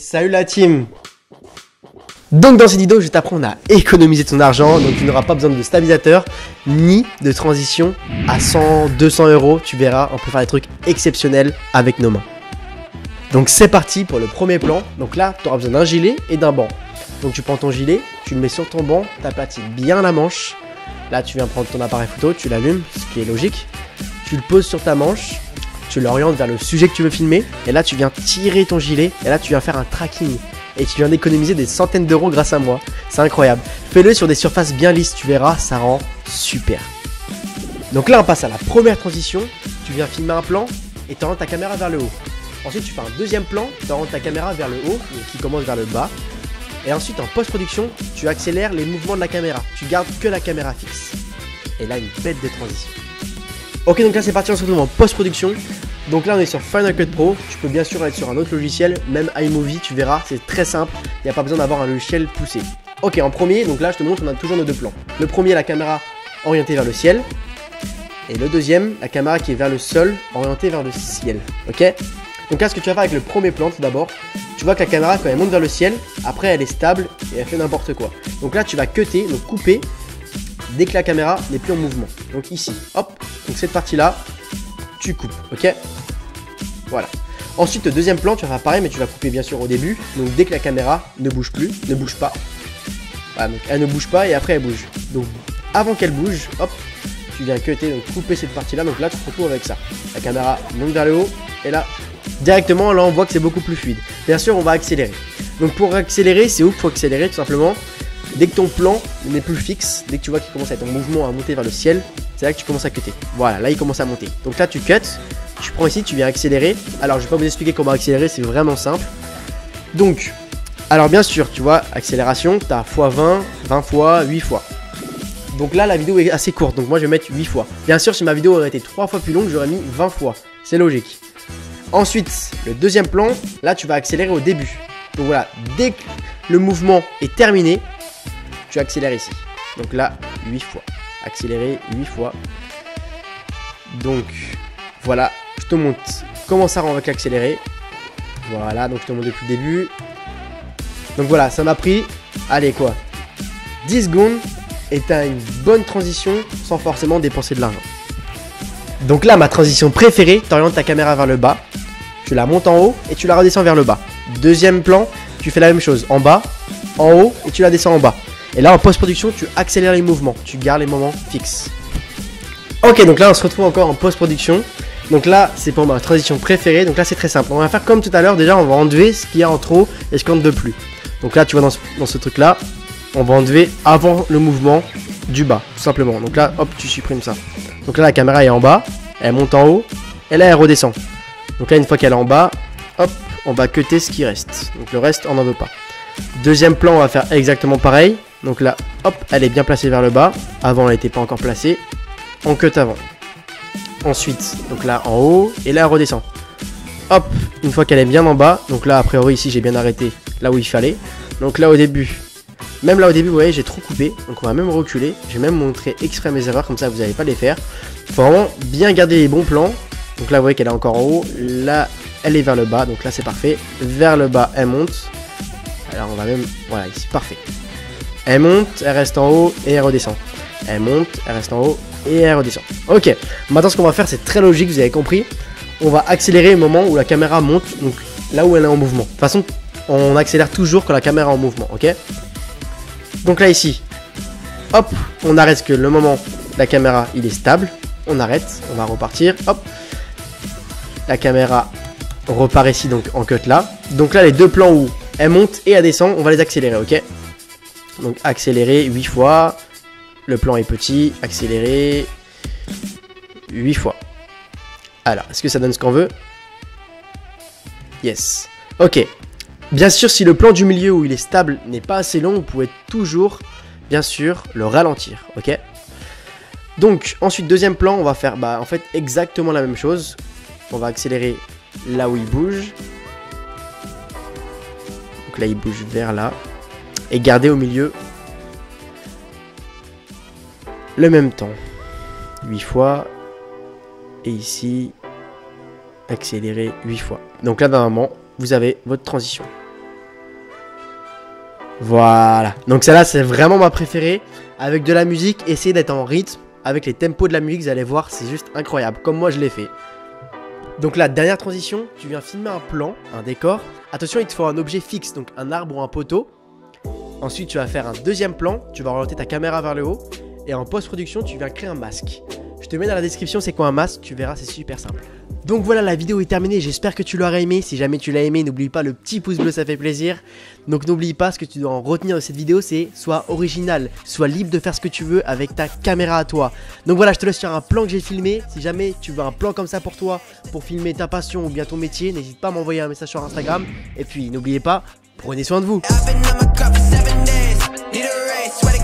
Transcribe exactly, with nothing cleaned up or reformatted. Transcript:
Salut la team. Donc dans cette vidéo, je vais t'apprendre à économiser ton argent. Donc tu n'auras pas besoin de stabilisateur ni de transition à cent, deux cents euros. Tu verras, on peut faire des trucs exceptionnels avec nos mains. Donc c'est parti pour le premier plan. Donc là, tu auras besoin d'un gilet et d'un banc. Donc tu prends ton gilet, tu le mets sur ton banc, tu aplatis bien la manche. Là, tu viens prendre ton appareil photo, tu l'allumes, ce qui est logique. Tu le poses sur ta manche, tu l'orientes vers le sujet que tu veux filmer. Et là, tu viens tirer ton gilet. Et là, tu viens faire un tracking. Et tu viens d'économiser des centaines d'euros grâce à moi. C'est incroyable. Fais-le sur des surfaces bien lisses, tu verras, ça rend super. Donc là, on passe à la première transition. Tu viens filmer un plan et tu orientes ta caméra vers le haut. Ensuite, tu fais un deuxième plan, tu orientes ta caméra vers le haut, qui commence vers le bas. Et ensuite, en post-production, tu accélères les mouvements de la caméra. Tu gardes que la caméra fixe. Et là, une bête de transition. Ok, donc là, c'est parti, on se retrouve en post-production. Donc là, on est sur Final Cut Pro. Tu peux bien sûr être sur un autre logiciel, même iMovie, tu verras, c'est très simple. Il n'y a pas besoin d'avoir un logiciel poussé. Ok, en premier, donc là, je te montre, on a toujours nos deux plans. Le premier, la caméra orientée vers le ciel. Et le deuxième, la caméra qui est vers le sol, orientée vers le ciel. Ok? Donc là, ce que tu vas faire avec le premier plan, tout d'abord, tu vois que la caméra, quand elle monte vers le ciel, après, elle est stable et elle fait n'importe quoi. Donc là, tu vas cutter, donc couper, dès que la caméra n'est plus en mouvement. Donc ici, hop, donc cette partie-là, tu coupes, ok? Voilà. Ensuite, le deuxième plan, tu vas faire pareil, mais tu vas couper bien sûr au début. Donc dès que la caméra ne bouge plus, ne bouge pas. Voilà, donc elle ne bouge pas et après elle bouge. Donc avant qu'elle bouge, hop, tu viens cutter, donc couper cette partie-là. Donc là, tu te retrouves avec ça. La caméra monte vers le haut et là, directement, là, on voit que c'est beaucoup plus fluide. Bien sûr, on va accélérer. Donc pour accélérer, c'est où qu'il faut accélérer tout simplement. Dès que ton plan n'est plus fixe, dès que tu vois qu'il commence à être en mouvement, à monter vers le ciel, c'est là que tu commences à cutter. Voilà, là il commence à monter. Donc là tu cut, tu prends ici, tu viens accélérer. Alors je vais pas vous expliquer comment accélérer, c'est vraiment simple. Donc, alors bien sûr, tu vois, accélération, tu as fois vingt, vingt fois, huit fois. Donc là la vidéo est assez courte, donc moi je vais mettre huit fois. Bien sûr, si ma vidéo aurait été trois fois plus longue, j'aurais mis vingt fois. C'est logique. Ensuite, le deuxième plan, là tu vas accélérer au début. Donc voilà, dès que le mouvement est terminé, tu accélères ici. Donc là, huit fois. Accélérer huit fois. Donc, voilà. Je te montre comment ça rend avec l'accéléré. Voilà, donc je te montre depuis le début. Donc voilà, ça m'a pris, allez quoi, dix secondes. Et tu as une bonne transition sans forcément dépenser de l'argent. Donc là, ma transition préférée, tu orientes ta caméra vers le bas. Tu la montes en haut et tu la redescends vers le bas. Deuxième plan, tu fais la même chose. En bas, en haut et tu la descends en bas. Et là en post-production tu accélères les mouvements, tu gardes les moments fixes. Ok, donc là on se retrouve encore en post-production. Donc là c'est pour ma transition préférée. Donc là c'est très simple, on va faire comme tout à l'heure. Déjà on va enlever ce qu'il y a en trop et ce qu'on ne veut plus. Donc là tu vois dans ce, dans ce truc là, on va enlever avant le mouvement du bas, tout simplement. Donc là hop, tu supprimes ça. Donc là la caméra est en bas, elle monte en haut et là elle redescend. Donc là une fois qu'elle est en bas, hop, on va cutter ce qui reste. Donc le reste on n'en veut pas. Deuxième plan, on va faire exactement pareil. Donc là, hop, elle est bien placée vers le bas. Avant, elle n'était pas encore placée. On cut avant. Ensuite, donc là en haut. Et là, elle redescend. Hop, une fois qu'elle est bien en bas. Donc là, a priori, ici, j'ai bien arrêté là où il fallait. Donc là, au début, même là au début, vous voyez, j'ai trop coupé. Donc on va même reculer. J'ai même montré exprès mes erreurs. Comme ça, vous n'allez pas les faire. Il faut vraiment bien garder les bons plans. Donc là, vous voyez qu'elle est encore en haut. Là, elle est vers le bas. Donc là, c'est parfait. Vers le bas, elle monte. Alors on va même, voilà, ici, parfait. Elle monte, elle reste en haut et elle redescend. Elle monte, elle reste en haut et elle redescend. Ok, maintenant ce qu'on va faire, c'est très logique, vous avez compris. On va accélérer au moment où la caméra monte, donc là où elle est en mouvement. De toute façon, on accélère toujours quand la caméra est en mouvement, ok. Donc là ici, hop, on arrête que le moment où la caméra il est stable. On arrête, on va repartir, hop. La caméra repart ici, donc en cut là. Donc là les deux plans où elle monte et elle descend, on va les accélérer, ok. Donc accélérer huit fois. Le plan est petit. Accélérer huit fois. Alors, est-ce que ça donne ce qu'on veut? Yes. Ok. Bien sûr, si le plan du milieu où il est stable n'est pas assez long, vous pouvez toujours, bien sûr, le ralentir, ok. Donc, ensuite, deuxième plan, on va faire bah, en fait exactement la même chose. On va accélérer là où il bouge. Donc là, il bouge vers là. Et garder au milieu le même temps. huit fois. Et ici, accélérer huit fois. Donc là, normalement, vous avez votre transition. Voilà. Donc celle-là, c'est vraiment ma préférée. Avec de la musique, essayez d'être en rythme. Avec les tempos de la musique, vous allez voir, c'est juste incroyable. Comme moi, je l'ai fait. Donc là, dernière transition, tu viens filmer un plan, un décor. Attention, il te faut un objet fixe, donc un arbre ou un poteau. Ensuite, tu vas faire un deuxième plan. Tu vas orienter ta caméra vers le haut. Et en post-production, tu viens créer un masque. Je te mets dans la description c'est quoi un masque, tu verras, c'est super simple. Donc voilà, la vidéo est terminée, j'espère que tu l'auras aimé. Si jamais tu l'as aimé, n'oublie pas le petit pouce bleu, ça fait plaisir. Donc n'oublie pas, ce que tu dois en retenir de cette vidéo, c'est sois original, sois libre de faire ce que tu veux avec ta caméra à toi. Donc voilà, je te laisse sur un plan que j'ai filmé. Si jamais tu veux un plan comme ça pour toi, pour filmer ta passion ou bien ton métier, n'hésite pas à m'envoyer un message sur Instagram. Et puis n'oubliez pas, prenez soin de vous.